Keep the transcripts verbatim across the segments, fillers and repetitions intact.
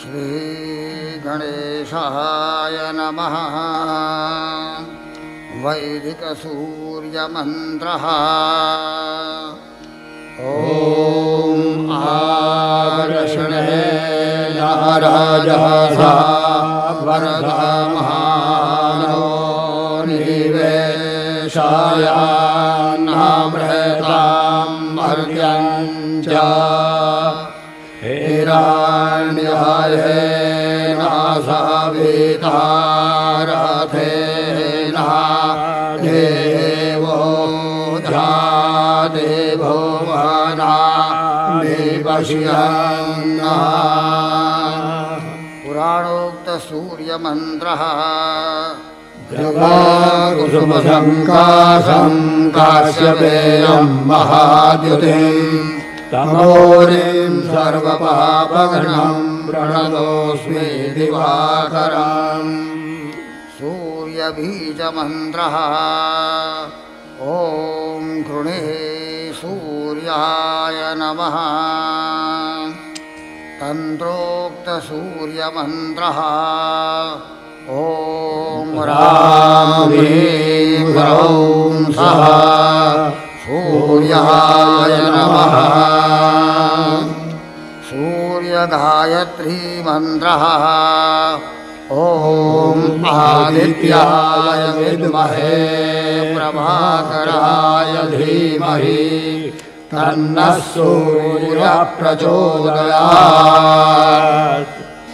श्रीगणेशाय नमः। वैदिकसूर्यमन्त्रः। ॐ आवर्षणे नाराजसा वरदामहानो निवेशाय नामृतां मर्त्यं च हिरण्याय नासावितारथेन देवो देवो वना निपश्यन्नः। पुराणोक्त सूर्यमन्त्रः। कुसुमसङ्काशं काश्यपेयं महाद्युतिं तमोरिं सर्वपापघ्नं प्रणतोऽस्मि दिवाकरम्। सूर्यबीजमन्त्रः। ॐ कृणे सूर्याय नमः। तन्त्रोक्तसूर्यमन्त्रः। ॐ रां ह्रीं ह्रौं सः सूर्याय नमः। सूर्यगायत्री मन्त्रः। ॐ आदित्याय विद्महे प्रभाकराय धीमहि तन्नः सूर्यः प्रचोदयात्।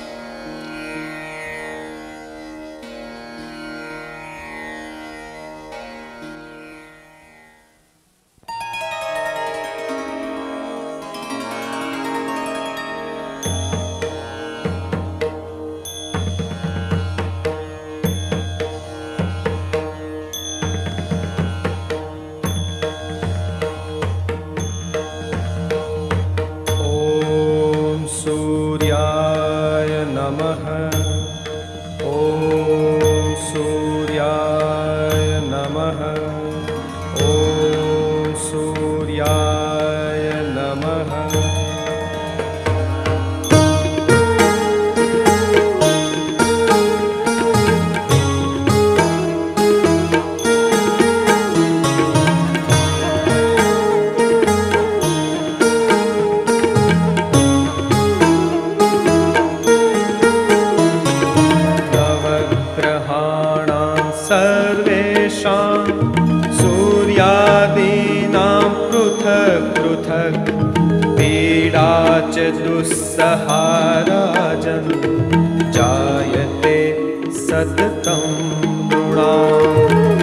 दुस्सहाराजन् जायते सततं नृणां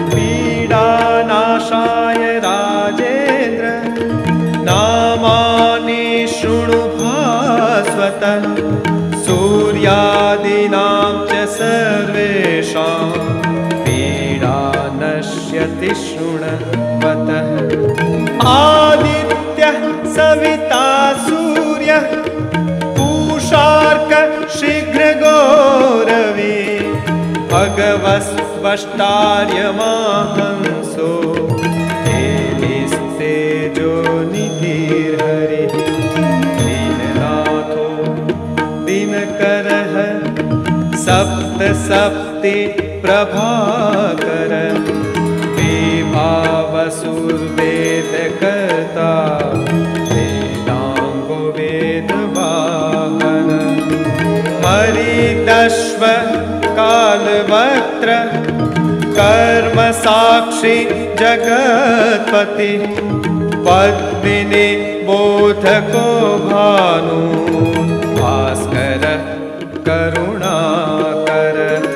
पीडानाशाय राजेन्द्र नामानि शृणु भास्वतः। सूर्यादीनां च सर्वेषां पीडा नश्यति शृण्वतः। आदित्यः सविता सूर्यः पूषार्क शीघ्रगौरवी भगवस्त्वष्टार्यमाहंसो तेजस्तेजो निधिर्हरिः। दीननाथो दिनकरः सप्त सप्ति प्रभाकर विभावसुर्वेदकर्ता वेदांगो वेदवाहन। हरितश्व कालवक्त्र कर्म साक्षी जगत्पति पद्मिनी बोधको भानु भास्कर करुणाकर।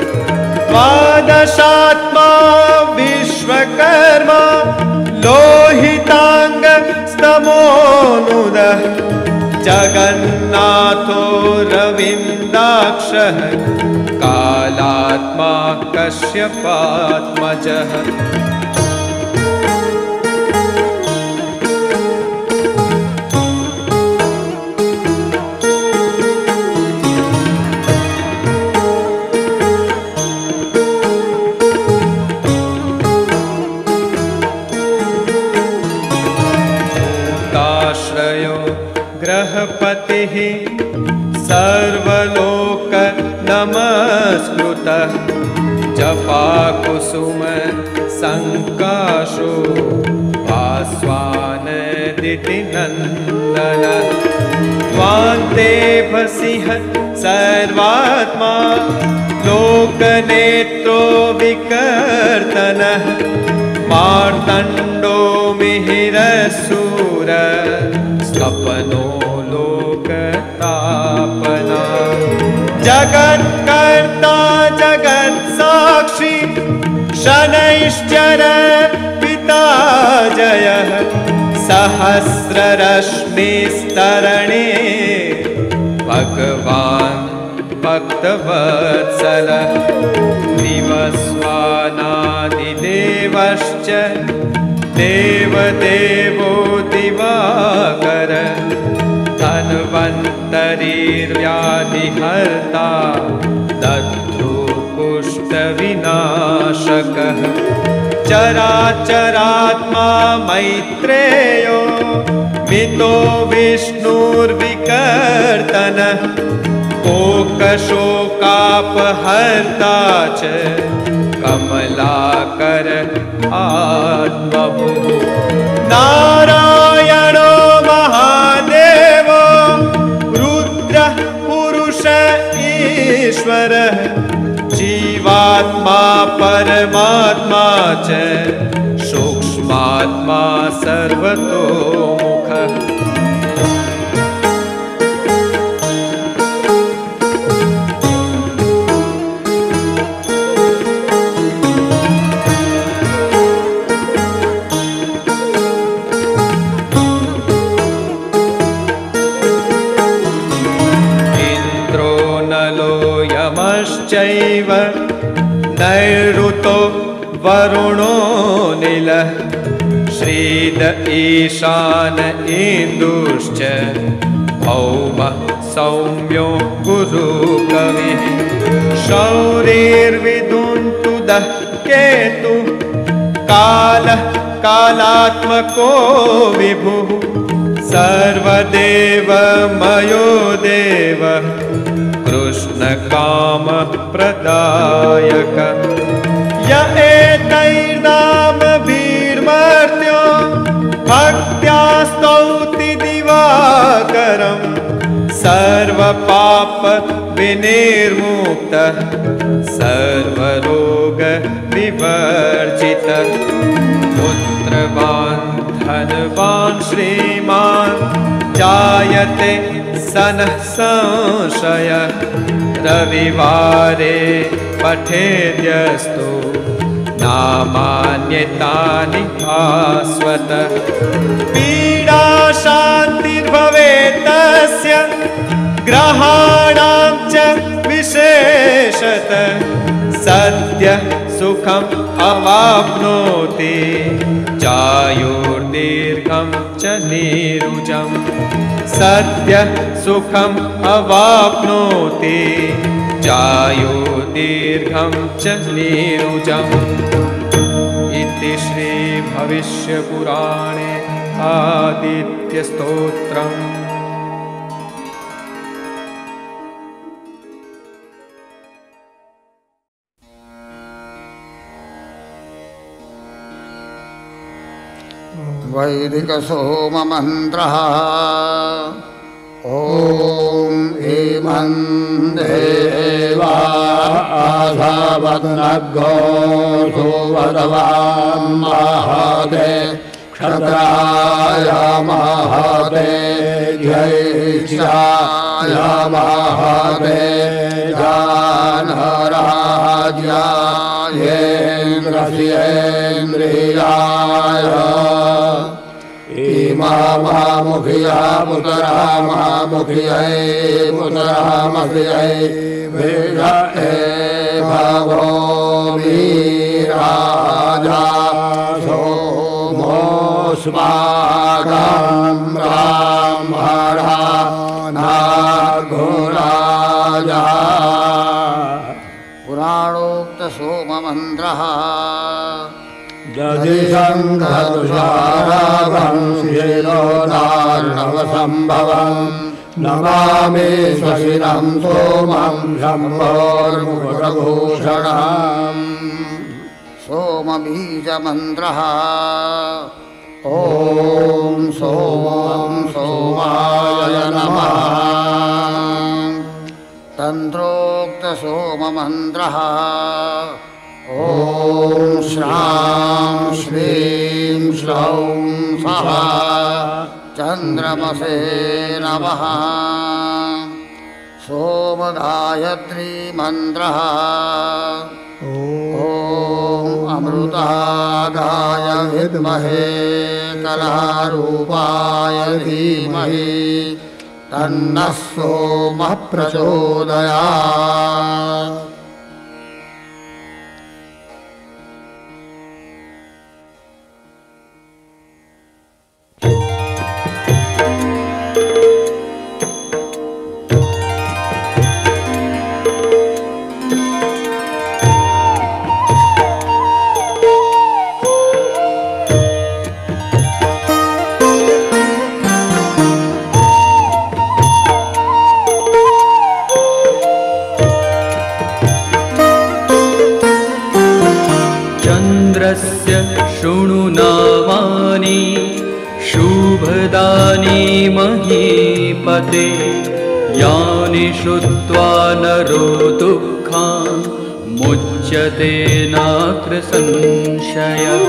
द्वादशात्मा विश्वकर्मा लोहितांग स्तमोनुदः जगन्नाथो रविन्दाक्षः कालात्मा कश्यपात्मजः। ग्रहपतिः सर्वलोक मूर्तः जपाकुसुम संकाशो भास्वानदितिनन्दन त्वान्तेभसिंह सर्वात्मा लोकनेत्रो विकर्तनः मार्तण्डो मिहिरसूर स्वप्नो लोकतापना जगत्कर्ता जगत्साक्षी शनैश्चर पिता जयः सहस्ररश्मिस्तरणे भगवान् भक्तवत्सलः दिवस्वानादिदेवश्च देवदेवो दिवाकर धन्वन्तरिर्व्याधिहर्ता दध्रुकुष्ठविनाशकः चराचरात्मा मैत्रेयो मितो विष्णुर्विकर्तनः कोकशोकापहर्ता च कमलाकर आत्मभुः नारायणो महादेवो रुद्रः पुरुष ईश्वरः जीवात्मा परमात्मा च सूक्ष्मात्मा सर्वतोमुखः चैव नैऋतो वरुणो नीलः श्रीद ईशान इन्दुश्च भौमः सौम्यो गुरुकविः शौरिर्विदुन्तुदः केतु कालः कालात्मको विभुः सर्वदेवमयो देवः कृष्णकामप्रदायक य एतैर्नामभिर्मर्त्यो भक्त्या स्तौति दिवाकरं सर्वपापविनिर्मुक्तः सर्वरोगविवर्जितः पुत्रवान् धनवान् श्रीमान् जायते सनः संशयः रविवारे पठेद्यस्तु नामान्यतानि भास्वतः पीडा शान्तिर्भवेत् तस्य ग्रहाणां च विशेषतः सद्यः सुखम् अवाप्नोति चायुर्दीर्घं च नीरुजम् सद्यः सुखम् अवाप्नोति चायुर्दीर्घं च नीरुजम् इति श्री भविष्यपुराणे आदित्यस्तोत्रम् वैदिकसोममन्त्रः ॐ इमं देवा आधावद्नग्गो सुवदवां महते क्षत्राय महते ज्येष्ठाय महते जानराज्यायेन्द्रस्येन्द्रियाय इमामुखिया पुतरा महामुखियै पुतरामखियै विषये भगो वीराजा सोमोऽस्माकं ब्राह्मणा नार्घोराजा पुराणोक्त सोममन्त्रः दधिशङ्खतुषाराभं शिरोदार्णवसम्भवं नमामि शशिनं सोमं शम्भोर्मुकुटभूषणम् सोमबीजमन्त्रः ॐ सोमं सोमाय नमः तन्त्रोक्तसोममन्त्रः ॐ श्रां श्रीं श्रौं सः चन्द्रमसे नमः सोमगायत्री मन्त्रः ॐ अमृतागाय विद्महे कलारूपाय धीमहि तन्नः सोमः प्रचोदयात्। शृणु नामानि शुभदानि महीपते यानि श्रुत्वा नरो दुःखान् मुच्यते नात्र संशयः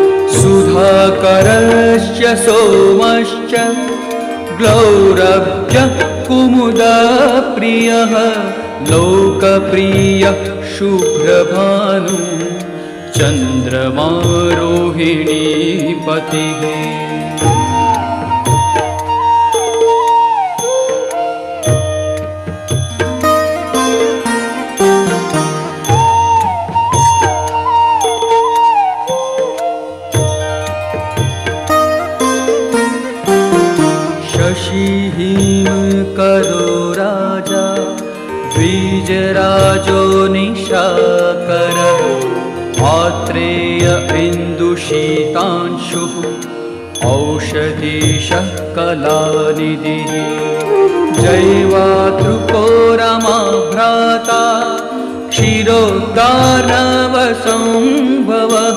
सुधाकरश्च सोमश्च ग्लौरव्यः कुमुदप्रियः लोकप्रियः शुभ्रभानु चन्द्रमा रोहिणीपतिः शशिहिमकरो राजा द्विजराजो निशाकरः आत्रेय इन्दुशीतांशुः औषधीशः कलानिधिः जैवातृको रमा भ्राता क्षीरोद्गारवसंभवः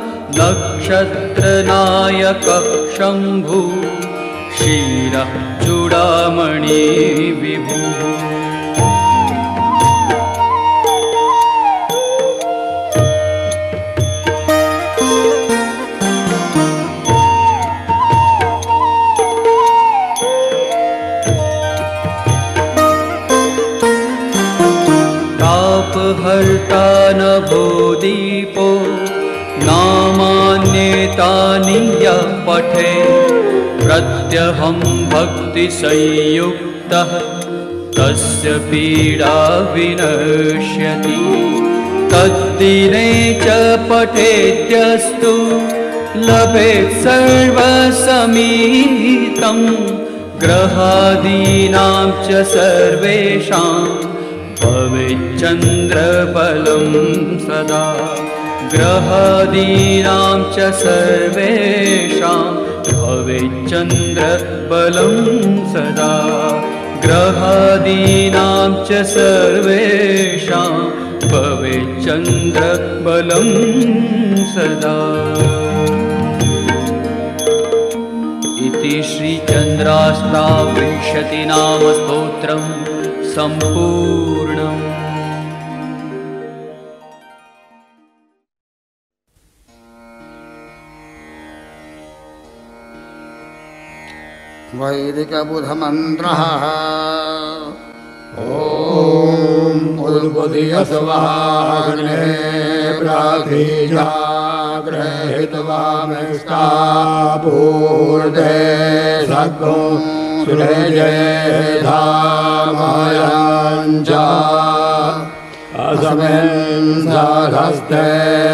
नक्षत्रनायकः शम्भु क्षीरः चूडामणि विभुः हर्ता नभो दीपो नामान्येतानि यः पठे प्रत्यहं भक्तिसंयुक्तः तस्य पीडा विनश्यति तद्दिने च पठेद्यस्तु लभेत् सर्वसमीहितं ग्रहादीनां च सर्वेषां भवेच्चन्द्रबलं सदा ग्रहादीनां च सर्वेषां भवेच्चन्द्रबलं सदा ग्रहादीनां च सर्वेषां भवेच्चन्द्रबलं सदा। इति श्रीचन्द्राष्टाविंशतिनाम स्तोत्रम् सम्पूर्णम्। वैदिकबुधमन्त्रः ॐ उद्बुधियस्वाग्ने प्राधिजाग्रहित्वामिष्टापूर्ते सद्गो सुरेजेधामयञ्च असमेन् साधस्ते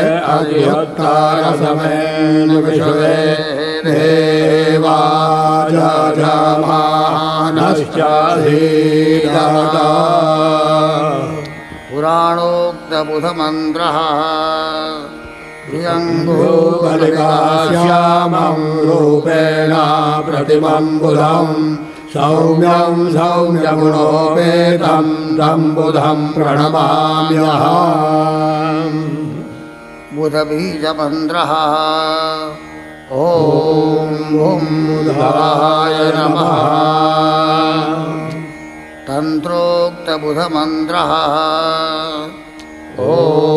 अधिहोत्तारसमेन् विश्वे देवा जमानश्चाधीरता। पुराणोक्तबुधमन्त्रः प्रियङ्गोकलिकाश्यामं रूपेण प्रतिमं बुधं सौम्यं सौम्यगुणोपेतं तं बुधं प्रणमाम्यहम् बुधबीजमन्त्रः ॐ बुधाय नमः। तन्त्रोक्तबुधमन्त्रः ॐ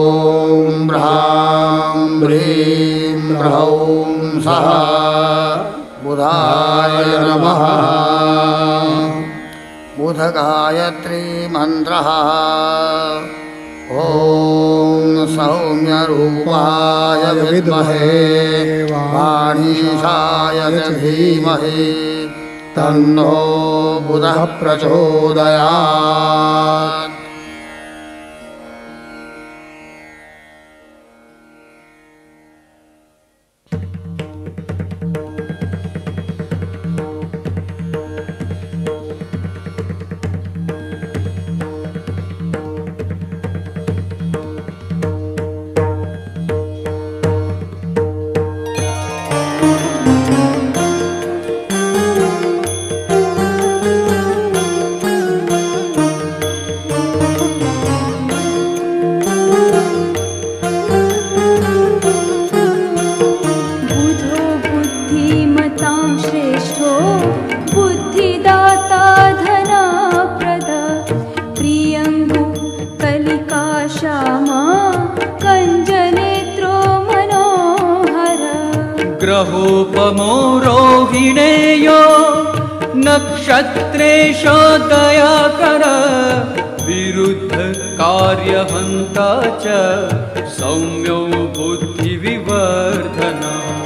ब्रां ब्रीं ब्रौं सः बुधाय नमः। बुधगायत्री मन्त्रः ॐ सौम्यरूपाय विद्महे वाणीशाय धीमहि तन्नो बुधः प्रचोदयात्। ग्रहोपमो रोहिणेयो नक्षत्रेश दयाकर विरुद्ध कार्यहन्ता च सौम्यो बुद्धिविवर्धन।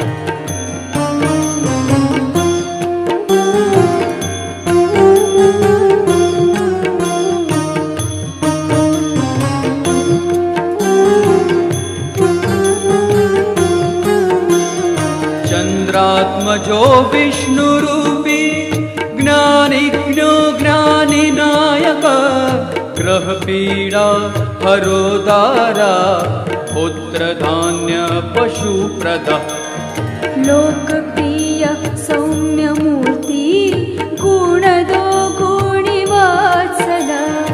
चन्द्रात्मजो विष्णुरूपी ज्ञानिज्ञो ज्ञानिनायक ग्रहपीडा हरोदारा पुत्रधान्य पशुप्रदः। लोकप्रिय सौम्यमूर्ति गुणदो गुणिवात्सल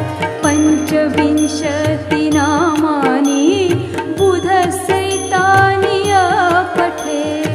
पञ्चविंशति नामानि बुधसहितानि पठे।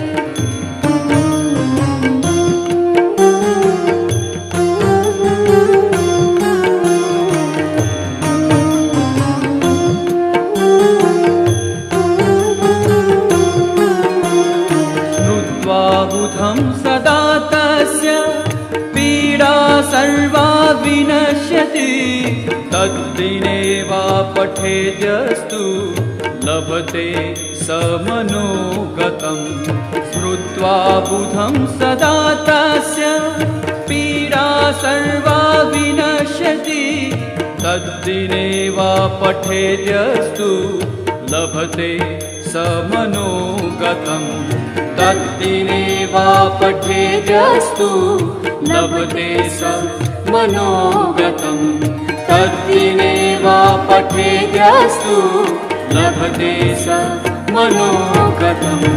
बुधं सदा तस्य पीडा सर्वा विनश्यति तद्दिने वा पठेद्यस्तु लभते स मनोगतं। स्मृत्वा बुधं सदा तस्य पीडा सर्वा विनश्यति तद्दिने वा पठेद्यस्तु लभते स मनोगतम्। तद्दिने वा पठेद्यस्तु लभते स मनोगतम्। तद्दिने वा पठेद्यस्तु लभते स मनोगतम्।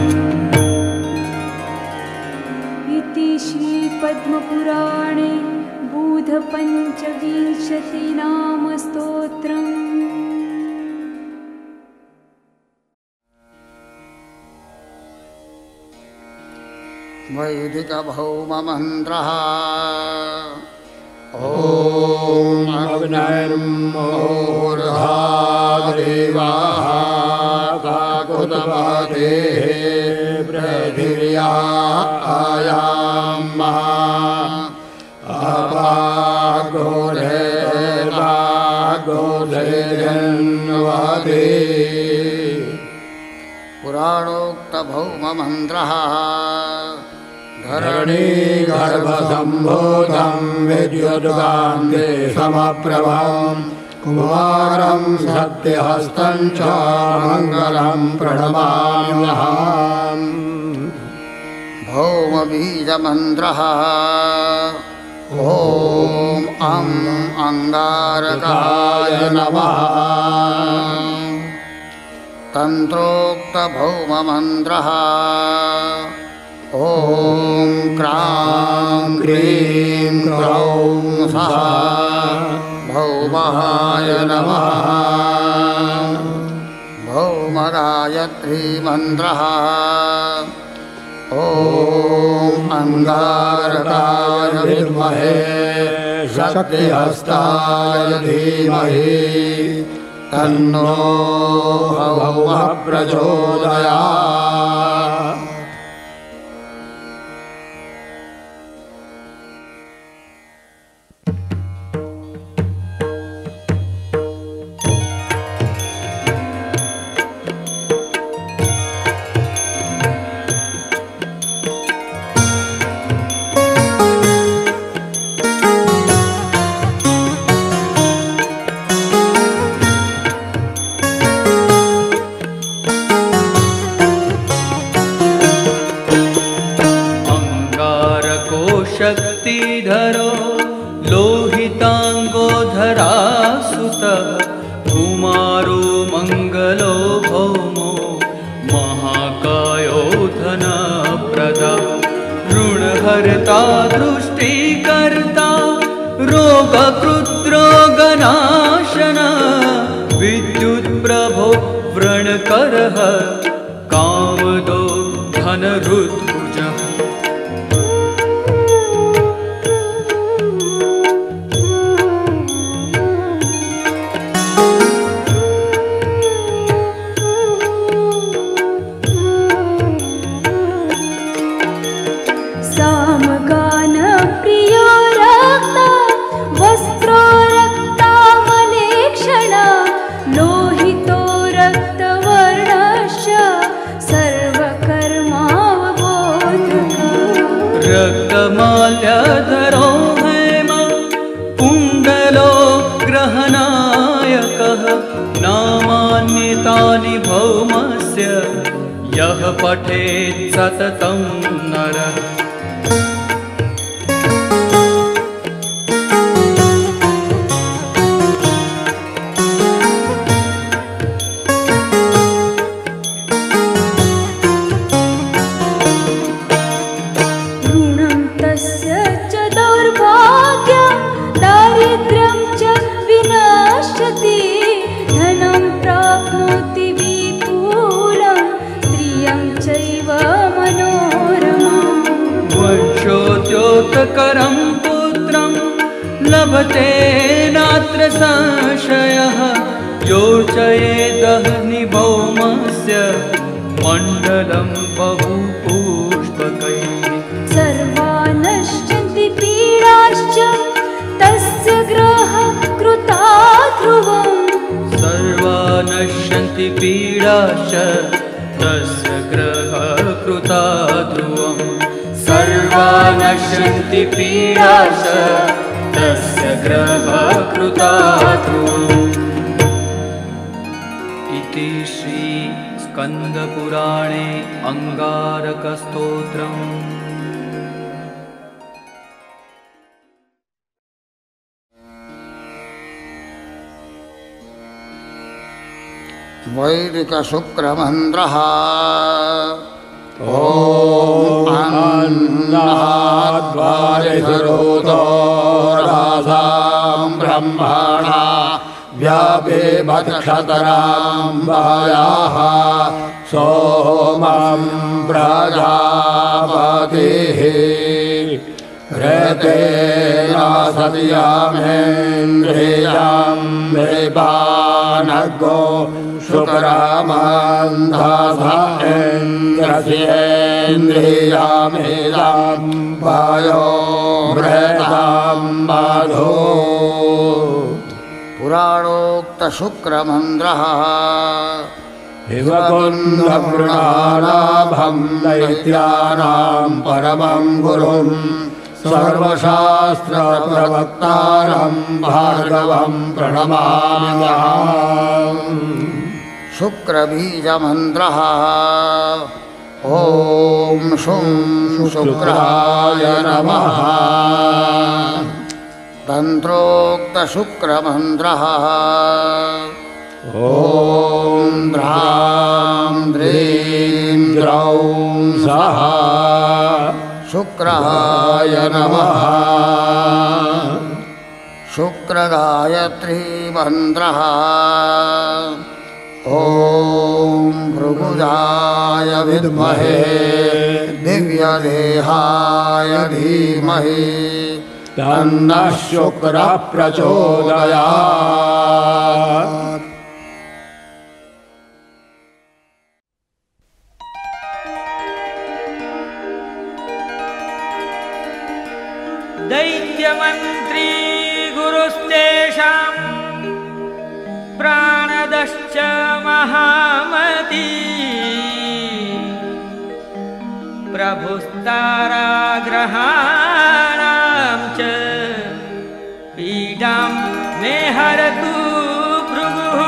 इति श्री पद्मपुराणे बुधपञ्चविंशति नाम स्तोत्रम्। वैदिकभौममन्त्रः ॐ अग्निर्मोर्धादेवाः काकुतपतेः पृथिव्यायां अपाघोरेवाघोरेन्वते। पुराणोक्तभौममन्त्रः धरणी गर्भसम्भूतं विद्युद्गान्धे समप्रभं कुमारं सत्यहस्तं च मङ्गलं प्रणमाम्यहम्। भौमबीजमन्त्रः ॐ अं अंगारकाय नमः। तन्त्रोक्तभौममन्त्रः ॐ क्रां क्रीं क्रौं सः भौमाय नमः। भौमगायत्री मन्त्रः। ॐ अंगारकाय विद्महे शक्तिहस्ताय धीमहि तन्नो भौमः प्रचोदयात्। शक्तिधरो लोहितांगोधरासुत कुमारो मंगलो भौमो महाकायो धनप्रदा ऋणहर्ता दृष्टिकर्ता रोगकृद्रोगनाशन विद्युत्प्रभो व्रणकरः कामदो धनरुद्भुजः। रक्तमाल्यधरो हेम कुण्डलो ग्रहनायकः नामान्यतानि भौमस्य यः पठेत् सततं नरः। वंशोद्योतकरं पुत्रं लभते नात्र संशयः योर्चयेदह्नि भौमस्य मण्डलं बहुपुष्पकैः। सर्वा नश्यन्ति पीडाश्च तस्य ग्रहः कृता ध्रुवम्। सर्वा नश्यन्ति पीडाश्च तस्य ग्रहः कृता ध्रुवम्। सर्वा नश्यन्ति पीडाश्च तस्य ग्रहः कृता ध्रुवम्। इति श्री स्कन्दपुराणे अंगारकस्तोत्रम्। वैदिकशुक्रमन्त्रः। ॐ अन्नाद्वारिधरोतो रासां ब्रह्मणा व्यापेबत्क्षतरां वायाः सोमं प्रजापतिः ऋतेन सत्यामेन्द्रियं विपानगो शुक्रामान्धासेन्द्रियमिदं वायो मृतं मधु। पुराणोक्तशुक्रमन्त्रः। हिमकुन्दवृणानाभं दैत्यानां परमं गुरुं सर्वशास्त्रप्रवक्तारं भार्गवं प्रणमाम्यहम्। शुक्रबीजमन्त्रः। ॐ शुं शुक्राय नमः। तन्त्रोक्तशुक्रमन्त्रः। ॐ द्रां द्रीं द्रौं सः शुक्राय नमः। शुक्रगायत्री मन्त्रः। ॐ भृगुजाय विद्महे दिव्यदेहाय धीमहि तन्नः शुक्रः प्रचोदयात्। दैत्यमन्त्री गुरुस्तेषां प्राणदश्च महामती प्रभुस्ताराग्रहाणां च पीडां मे हरतु भृगुः।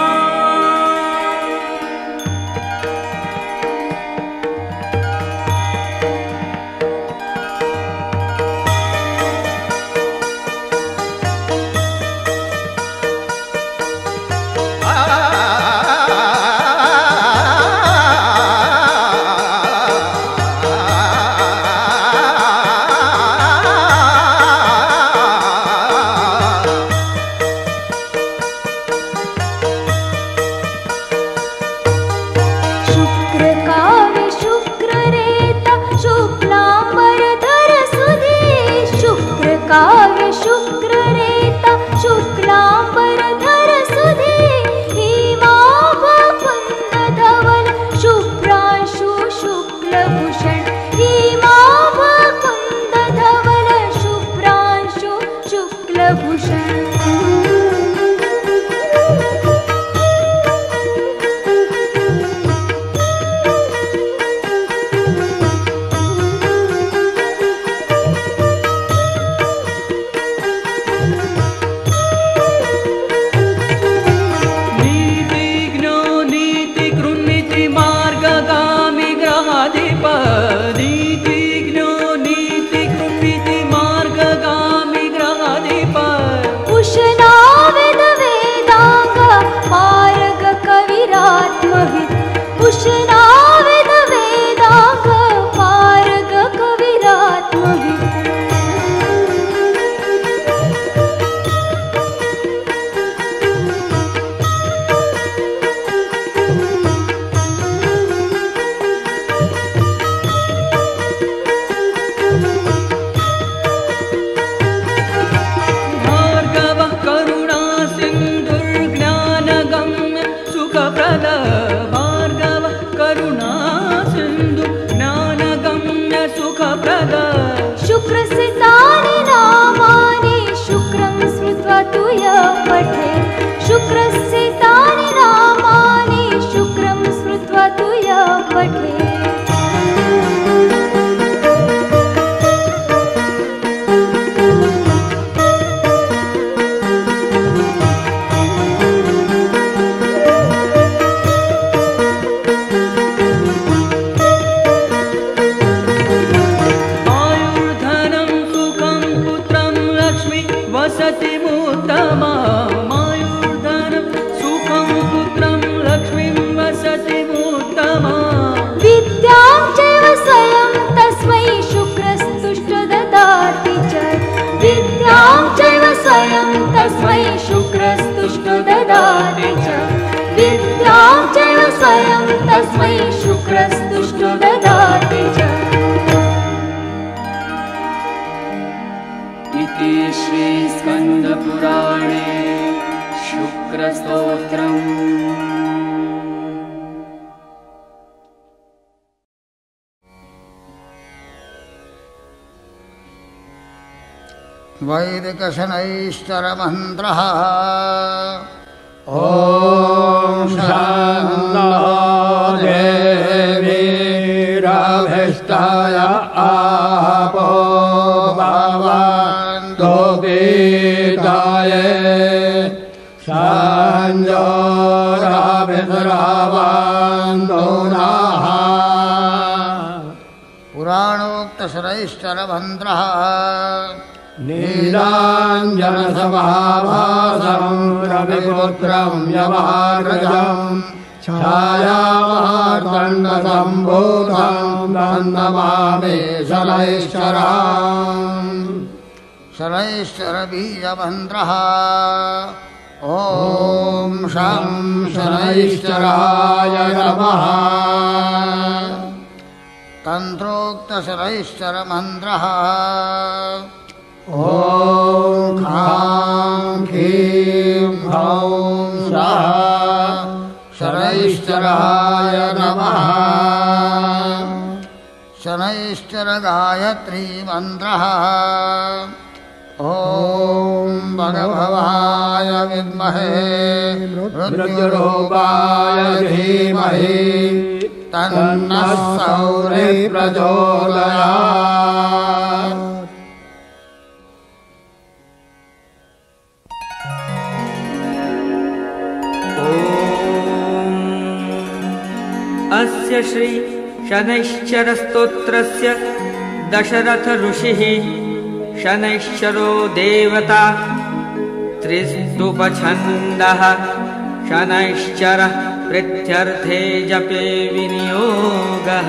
वैदिकशनैश्चरमन्त्रः। ॐ शान्तो देवीरभीष्टाय आपो भवन्तु गीताय संजोराभिद्रावन्तु नः। पुराणोक्तशनैश्चरमन्त्रः। नीलाञ्जनसमाभासं रविपुत्रं यमाग्रजं छायामार्तण्डसम्भूतं तं नमामि शनैश्चरान् शनैश्चरबीजमन्त्रः ॐ शं शनैश्चराय नमः तन्त्रोक्तशनैश्चरमन्त्रः ॐ खां खीं ह्रौं स्वः शनैश्चराय नमः शनैश्चरगायत्रीमन्त्रः ॐ भगभवाय विद्महे मृत्युरूपाय धीमहि तन्नः सौरिः प्रचोदयात्। अस्य श्री शनैश्चरस्तोत्रस्य दशरथ ऋषिः शनैश्चरो देवता त्रिस्तुपछन्दः शनैश्चरः प्रीत्यर्थे जपे विनियोगः।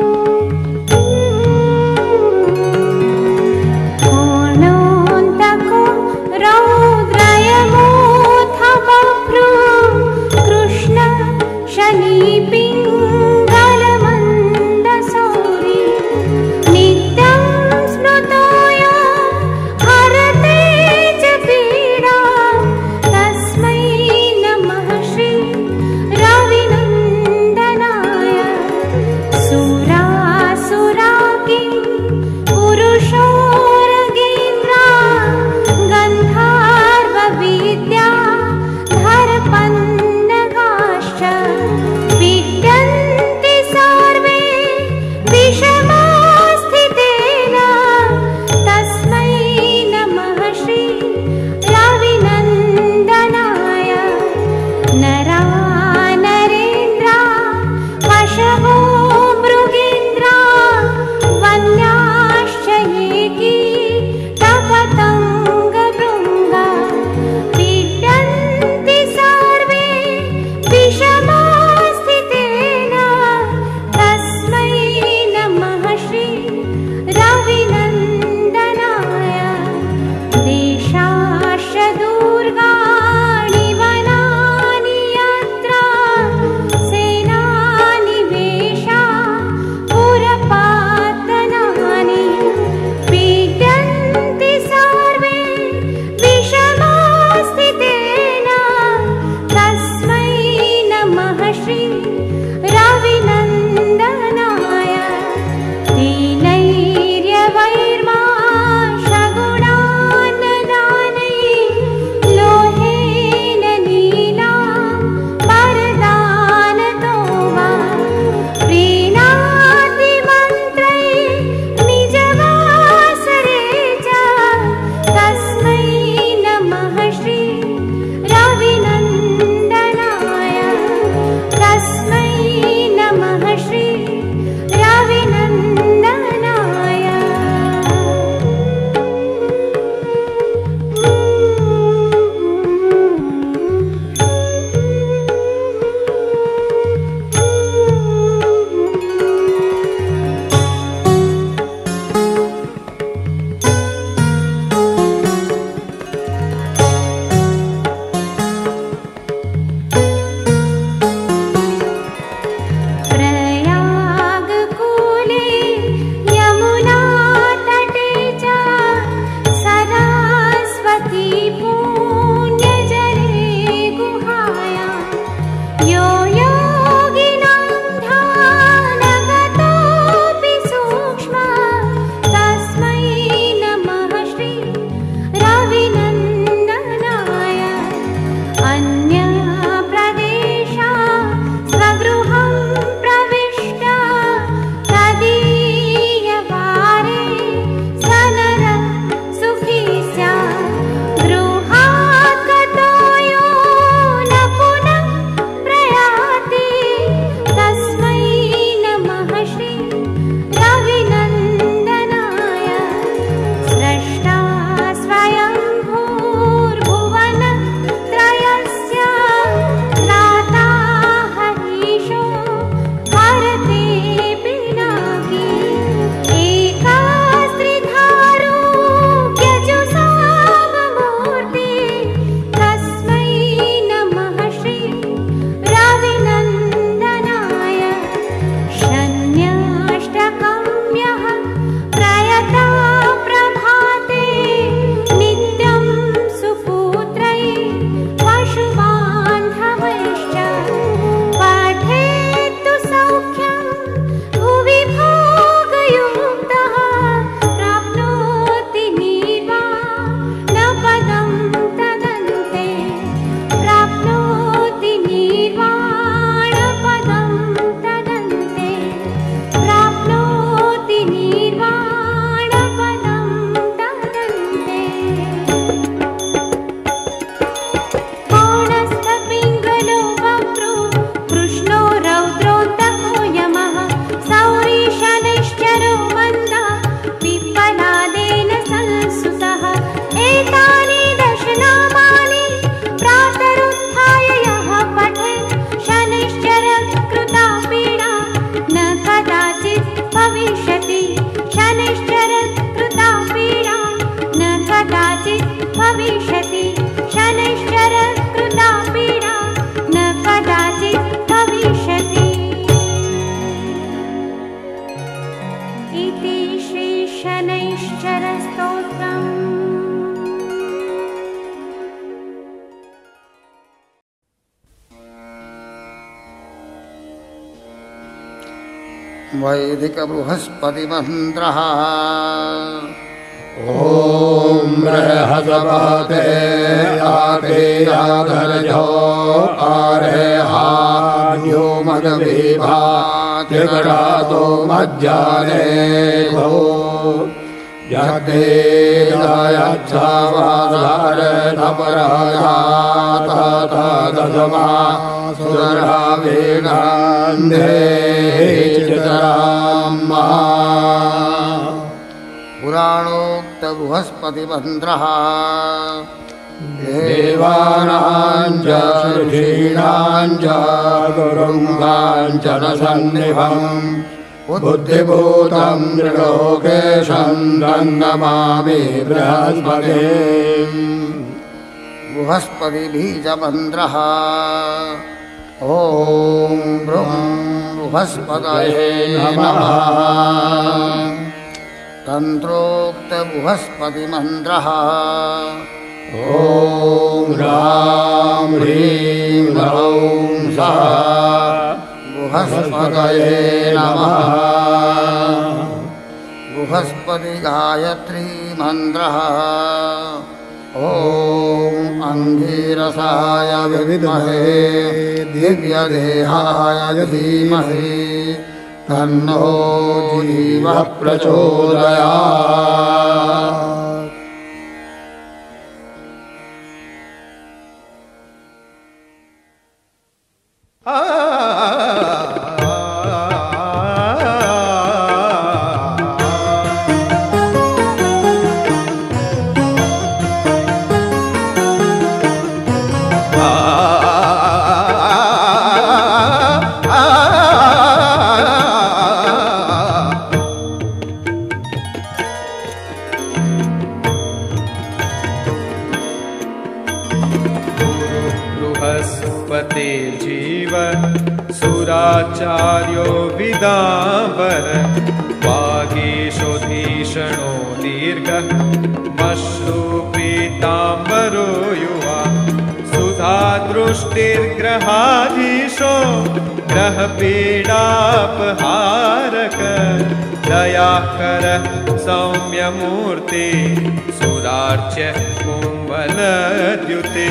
कोणोऽन्तको वैदिकबृहस्पतिमन्त्रः ॐ बृहस्पते आतेयाधरजो आरेहान्यो मदविभातिगरातो मज्जानेभो यद्देदायच्छावासारथपराजातदमा सुरावेणान्धे चितराम्मा पुराणोक्त बृहस्पतिमन्त्रः देवानां च ऋषीणां च गुरुङ्गां च न सन्निभम् बुद्धिभूतं त्रिलोकेशं नमामि बृहस्पतिम् बृहस्पतिबीजमन्त्रः ॐ ब्रूं बृहस्पतये नमः तन्त्रोक्त बृहस्पतिमन्त्रः ॐ ह्रां ह्रीं ह्रौं सः बृहस्पतये नमः बृहस्पतिगायत्री मन्त्रः ॐ अङ्गीरसाय विद्महे दिव्यदेहाय धीमहि तन्नो जीवः प्रचोदयात्। सुराचार्यो विदाम्बर वागीशोधीषणो दीर्घः मश्रु पीताम्बरो युवा सुधा दृष्टिर्ग्रहाधीशो ग्रहपीडापहारक दयाकर सौम्यमूर्ति सुरार्च्य कुम्भलद्युते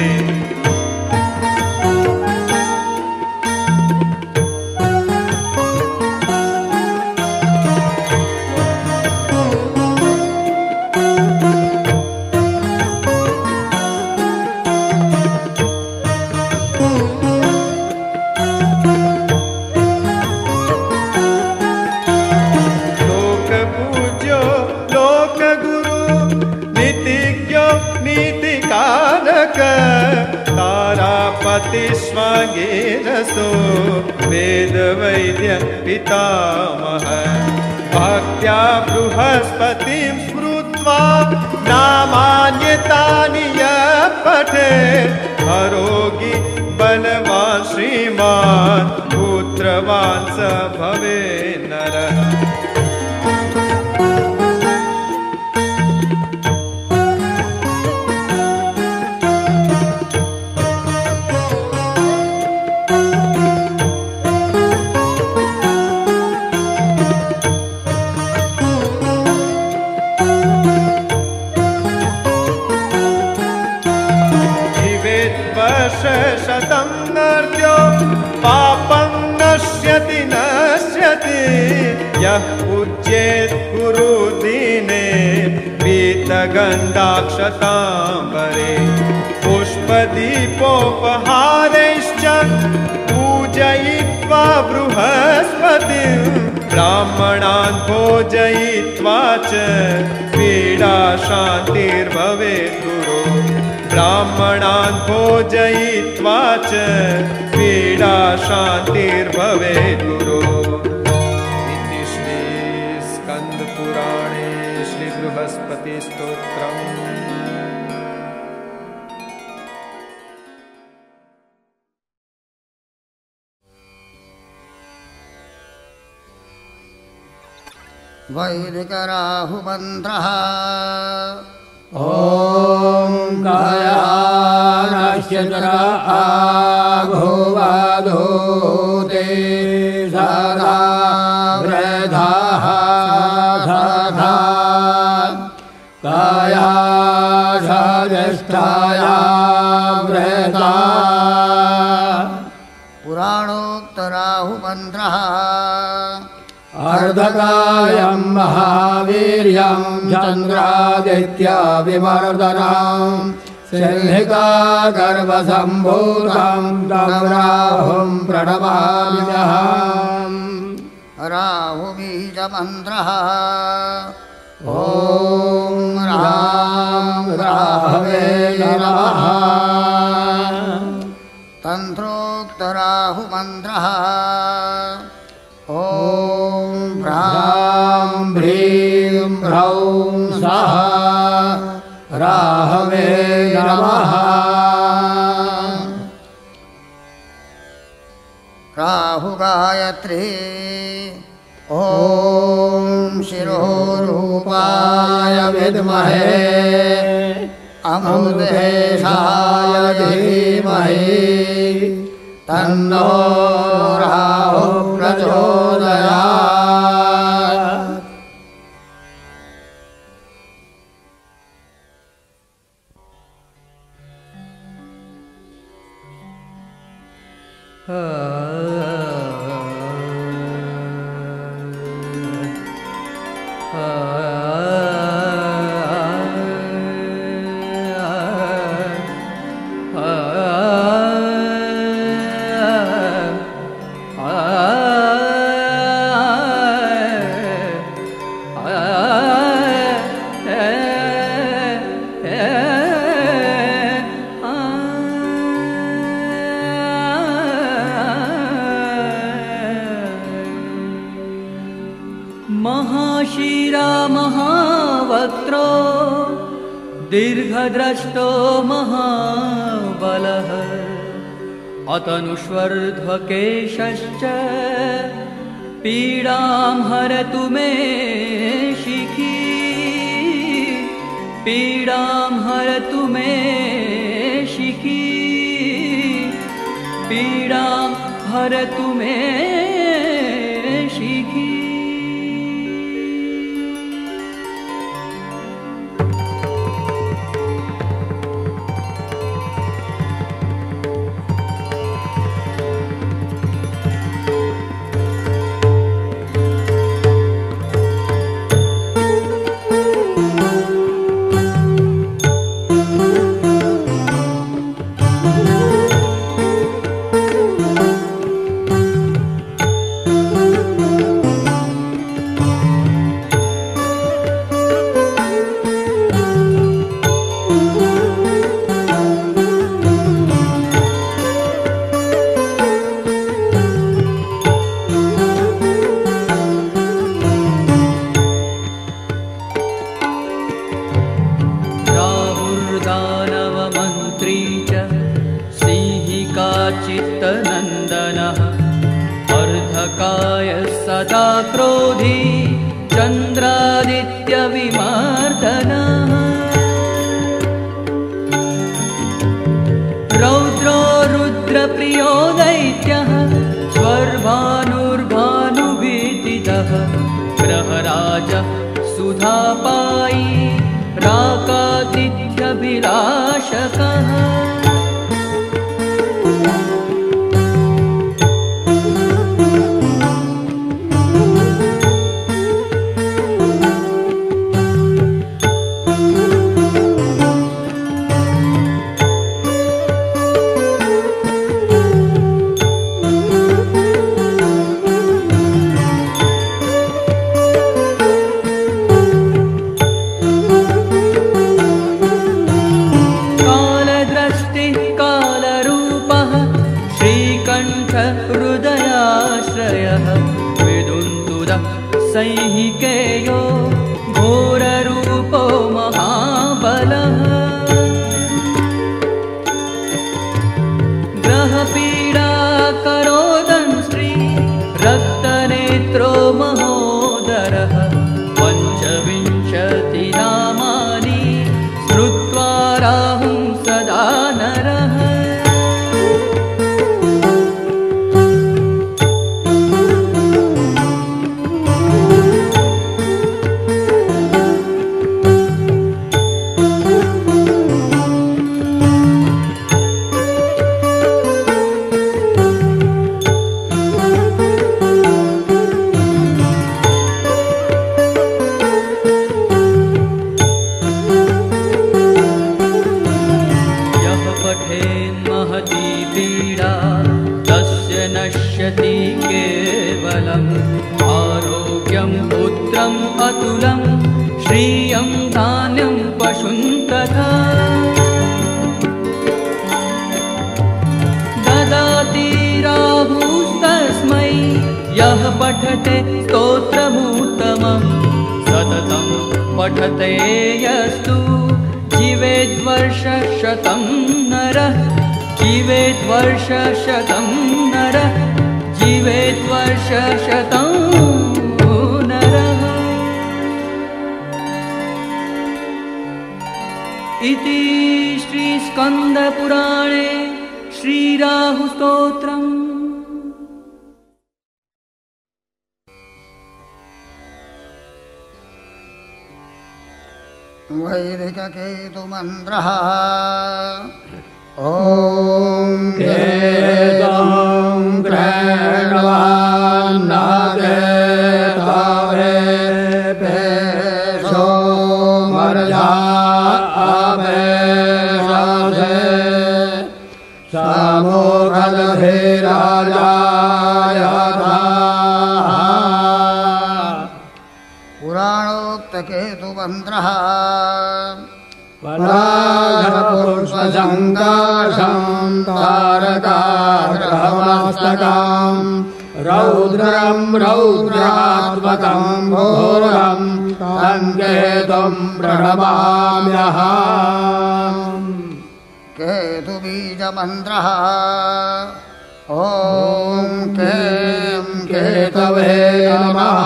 तारापतिष्वगेरसो वेदवैद्य पितामह भक्त्या बृहस्पतिं स्मृत्वा नामान्यतानि यः पठेत् आरोगी बलवान् श्रीमान् पुत्रवान् स भवेत् नरः। शतं नर्त्यो पापं नश्यति नश्यति यः पूज्येत् गुरुदीने पीतगन्धाक्षताम्बरे पुष्पदीपोपहारैश्च पूजयित्वा बृहस्पतिं ब्राह्मणान् भोजयित्वा च पीडा शान्तिर्भवेत् गुरो ब्राह्मणान् भोजयित्वा च पीडा शान्तिर्भवेत् गुरो। इति श्री स्कन्दपुराणे श्री बृहस्पतिस्तोत्रम्। वैदिकराहुमन्त्रः ॐ कायानश्चन्द्र आघोवाधूते सदा पुराणोक्तराहुमन्त्रः अर्धकायं महावीर्यं चन्द्रादित्याभिवर्धनम् सिंहिका गर्भसम्भूतं तं राहुं प्रणमाम्यहम्। राहुबीजमन्त्रः ॐ राम राहवे नमः। तन्त्रोक्तराहुमन्त्रः ॐ भ्रां भ्रीं ह्रौं सः राहवे नमः। राहुगायत्री ॐ शिरोरूपाय विद्महे अमृतेशाय धीमहि तन्नो राहुः प्रचोदयात्। महाशिरा महावक्त्रो दीर्घद्रष्टो महाबलः अतनुष्वर्ध्वकेशश्च पीडां हरतु मे शिखी पीडां हरतु मे शिखी पीडां हरतु मे शिखी। चित्तनन्दनः अर्धकाय सदा क्रोधी चन्द्रादित्यविमर्दनः रौद्रो रुद्रप्रियो दैत्यः स्वर्भानुर्भानुभीतितः ग्रहराजः सुधापायी राकादित्यभिलाषकः हृदयाश्रयः विदुन्दुदः संहिकेयो घोररूपो महाबलः ग्रहपीडाकरो दंष्ट्री रक्तनेत्रो महोदरः पञ्चविंशति नामानि श्रुत्वा राहुं सदा नरः विद्या तस्य नश्यति केवलम् आरोग्यं पुत्रम् अतुलं श्रियं धान्यं पशुं तथा ददाति राहुस्तस्मै यः पठते स्तोत्रमुत्तमम् सततं पठते यस्तु जीवेद्वर्षशतं नरः जीवेद्वर्षशतं नरः जीवेद्वर्षशतं नरः। इति श्रीस्कन्दपुराणे श्रीराहुस्तोत्रम्। वैदिककेतुमन्त्रः ॐ केतं प्रणवान्नागेतावे पेशो मर्या अपेशासे समोघदधिराजाय पुराणोक्तकेतुमन्त्रः पराघपुष्पसङ्काशं तारकाग्रहमस्तकां रौद्रं रौद्रात्मकं घोरं तङ्केतुं प्रणमाम्यहम्। केतुबीजमन्त्रः ॐ कें केतवे नमः।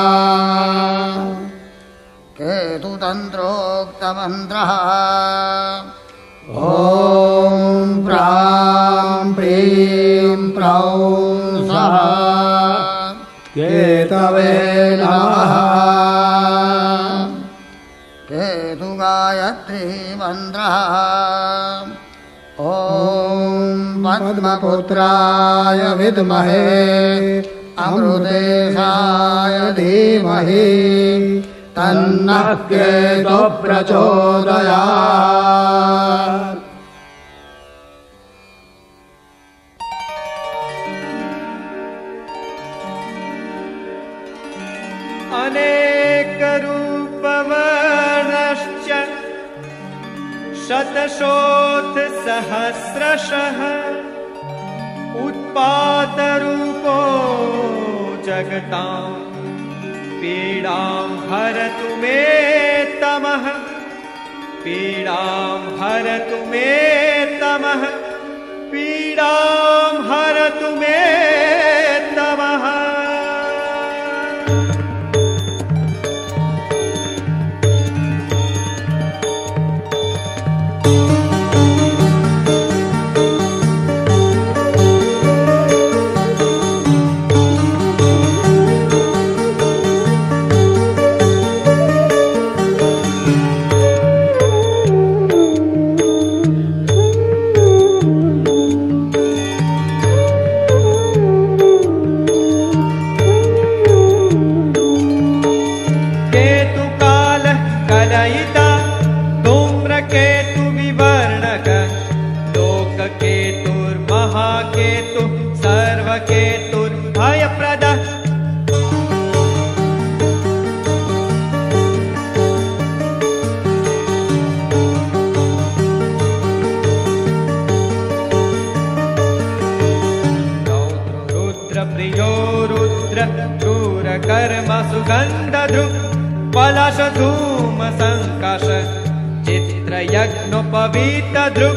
केतुतन्त्रोक्तमन्त्रः ॐ प्रां प्रीं प्रौं सः केतवे नमः। केतुगायत्रीमन्त्रः ॐ पद्मपुत्राय विद्महे अमृतेशाय धीमहि तन्नः केतुः प्रचोदयात्। अनेकरूपवर्णश्च शतशोऽथ सहस्रशः उत्पातरूपो जगताम् पीडां हरतु मे तमः पीडां हरतु मे तमः पीडां हरतु मे तमः। पलाशधूम संकाश चित्रयज्ञोपवीतदृक्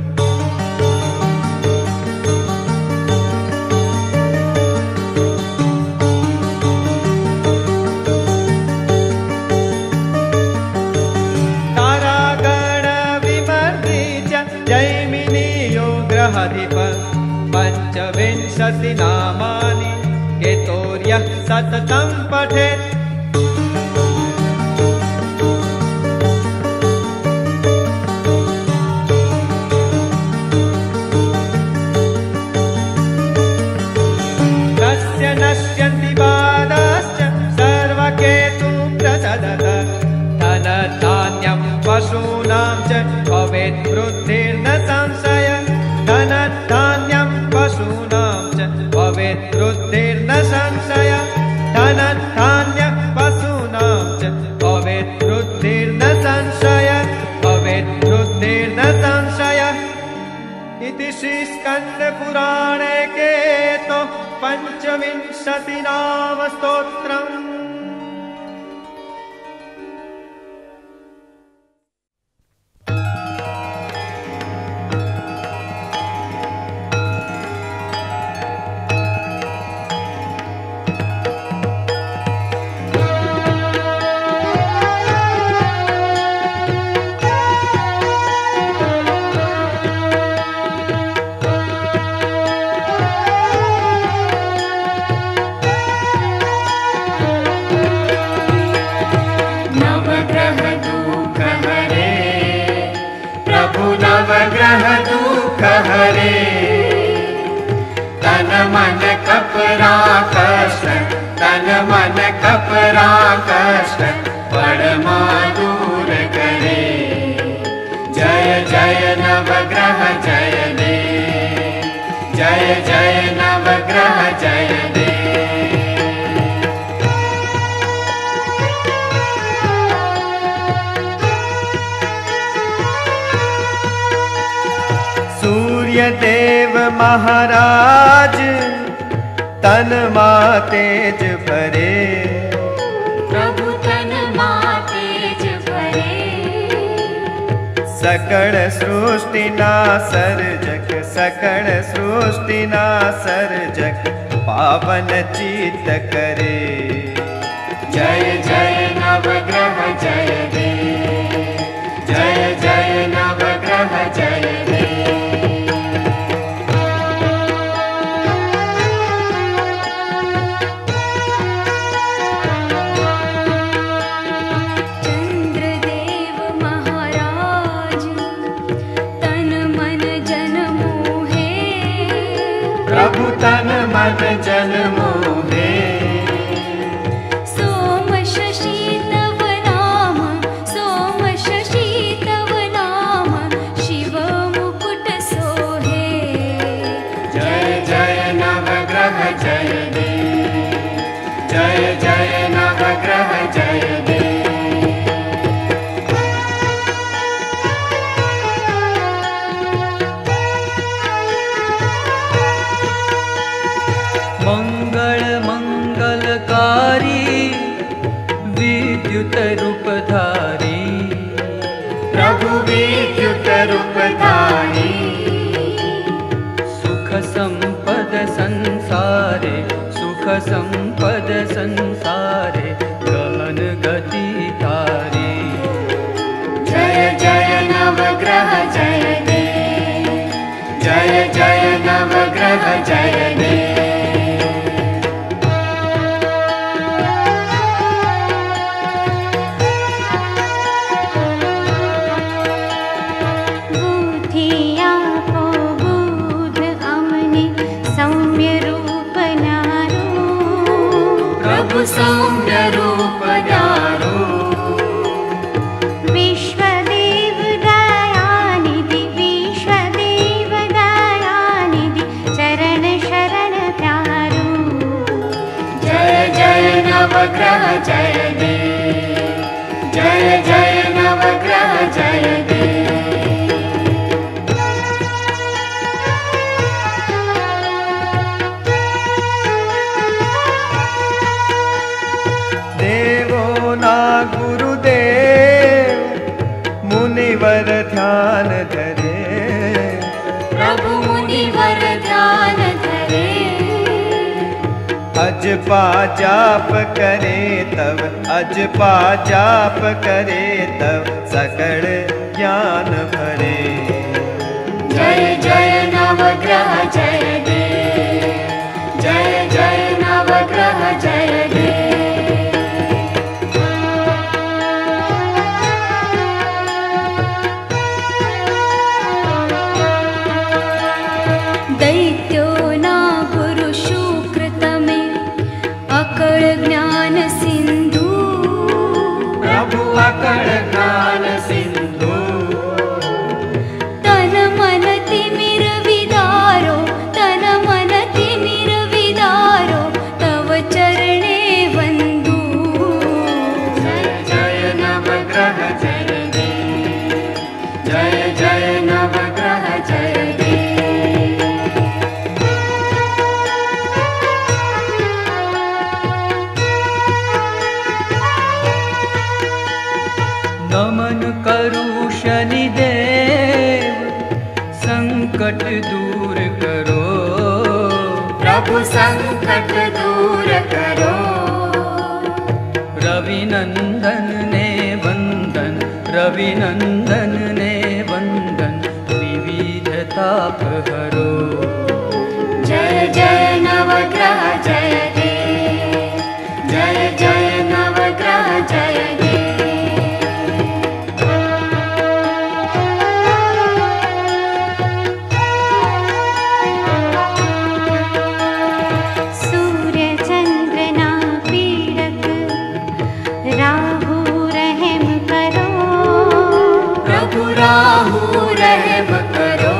तारागणविमर्दी च जैमिनीयो ग्रहधिप पञ्चविंशति नामानि केतोर्यः सततं पठेत्। नश्यन्ति बाधाश्च सर्वकेतु प्रसदत धनधान्यं पशूनां च भवेत् वृद्धिर्न संशय धनधान्यं पशूनां च भवेत् वृद्धिर्न संशयः धनधान्यः पशूनां च भवेत् वृद्धिर्न संशयः भवेत् वृद्धिर्न संशयः इति श्रीस्कन्दपुराणे केतो पञ्चविंशतिनाम स्तोत्रम्। नवग्रह दुख हरे तन मन कपरा कष्ट तन मन कपरा कष्ट परमा दूर करे। जय जय नवग्रह जय दे जय जय नवग्रह जय दे। देव महाराज तन मा तेज भरे प्रभु तन मा तेज भरे। सकल सृष्टि ना सर्जक सकल सृष्टि ना सर्जक पावन चित्त करे। जय जय नवग्रह जय दे जय जय नवग्रह जय दे। प्रभु तन मन जन मोहे सोम शशि तव नाम सोम शशि तव नाम शिव मुकुट सोहे। जय जय नवग्रह जय दे जय जय नवग्रह जय दे। मंगल मंगलकारी विद्युत रूपधारी प्रभु विद्युत रूपधारी सुख संपद संसारे सुख संपद संसारे गहन गति तारी। जय जय नवग्रह जय दे जय जय नवग्रह जय दे। सौम्य रूप न्यारो विश्वदेव दयानिधि विश्वदेव दयानिधि चरण शरण प्यारो। जय जय नवग्रह जय दे जय जय नवग्रह जय दे। गुरुदेव मुनिवर ध्यान धरे प्रभु मुनिवर ध्यान धरे। अजपा जाप करे तब अजपा जाप करे तब सकल ज्ञान भरे। जय जय नवग्रह जय दे जय जय नवग्रह जय दे। अकड़ ज्ञान सिंधु दूर करो, प्रभु संकट दूर करो। रविनंदन ने वंदन, रविनंदन ने वंदन, विविध ताप हरो। जय जय नवग्रह जय देव, जय जय नवग्रह जय देव। सूर्य चंद्र ना पीड़क, राहु रहम करो, प्रभु राहु रहम करो।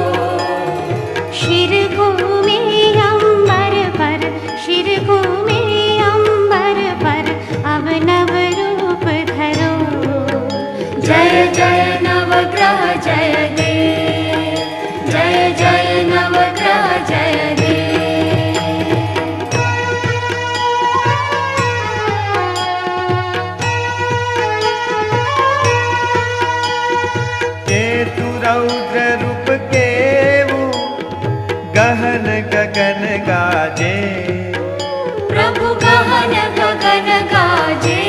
शिर घूमे अंबर पर, शिर घूमे अंबर पर, अब नव रूप धरो। जय जय नवग्रह जय देव, जय जय नवग्रह जय देव। केतु रौद्र रूप केवु, गहन गगन गाजे। प्रभु गहन गगन गाजे।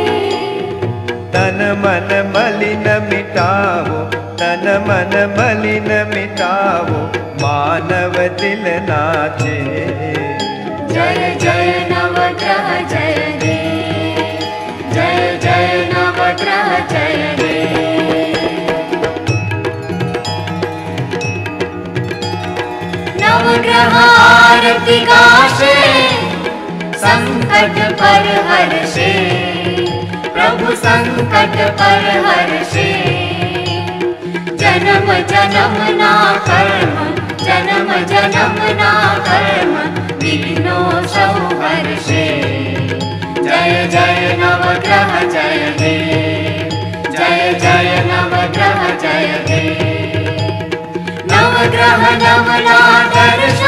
तन मन मलिन मिटावो, तन मन मलिन मिटावो, मानव दिल नाचे। जय जय नवग्रह जय देव, जय जय नवग्रह जय देव। नवग्रह आरती गाशे, संकट पर हर्षे, प्रभु संकट पर हर्षे। जन्म जन्म ना कर्म, जन्म जन्म ना कर्म, विघ्नो सौ हर्षे। जय जय नवग्रह जय देव, जय जय नवग्रह जय देव। नवग्रह नवना दर्शन,